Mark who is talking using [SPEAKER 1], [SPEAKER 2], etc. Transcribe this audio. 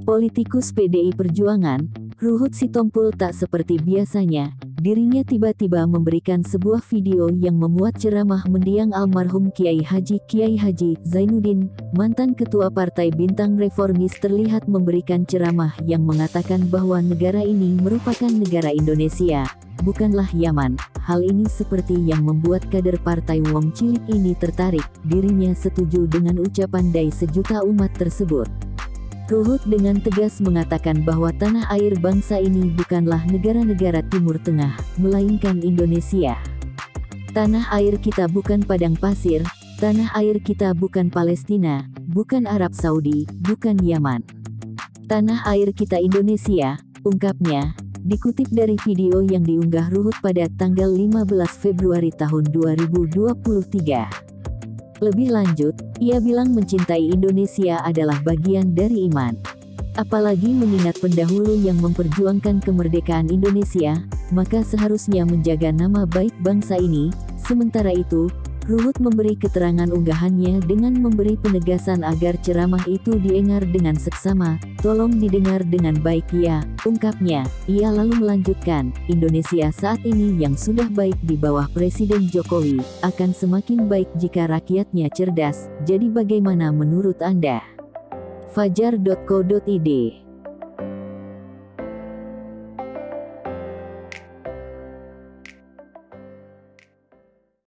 [SPEAKER 1] Politikus PDI Perjuangan, Ruhut Sitompul tak seperti biasanya. Dirinya tiba-tiba memberikan sebuah video yang memuat ceramah mendiang almarhum Kiai Haji Zainuddin, mantan ketua Partai Bintang Reformis, terlihat memberikan ceramah yang mengatakan bahwa negara ini merupakan negara Indonesia, bukanlah Yaman. Hal ini seperti yang membuat kader partai Wong Cilik ini tertarik. Dirinya setuju dengan ucapan dai sejuta umat tersebut. Ruhut dengan tegas mengatakan bahwa tanah air bangsa ini bukanlah negara-negara Timur Tengah, melainkan Indonesia. Tanah air kita bukan padang pasir, tanah air kita bukan Palestina, bukan Arab Saudi, bukan Yaman. Tanah air kita Indonesia, ungkapnya, dikutip dari video yang diunggah Ruhut pada tanggal 15 Februari tahun 2023. Lebih lanjut, ia bilang mencintai Indonesia adalah bagian dari iman. Apalagi mengingat pendahulu yang memperjuangkan kemerdekaan Indonesia, maka seharusnya menjaga nama baik bangsa ini. Sementara itu, Ruhut memberi keterangan unggahannya dengan memberi penegasan agar ceramah itu didengar dengan seksama. Tolong didengar dengan baik ya, ungkapnya. Ia lalu melanjutkan, Indonesia saat ini yang sudah baik di bawah Presiden Jokowi, akan semakin baik jika rakyatnya cerdas. Jadi bagaimana menurut Anda? Fajar.co.id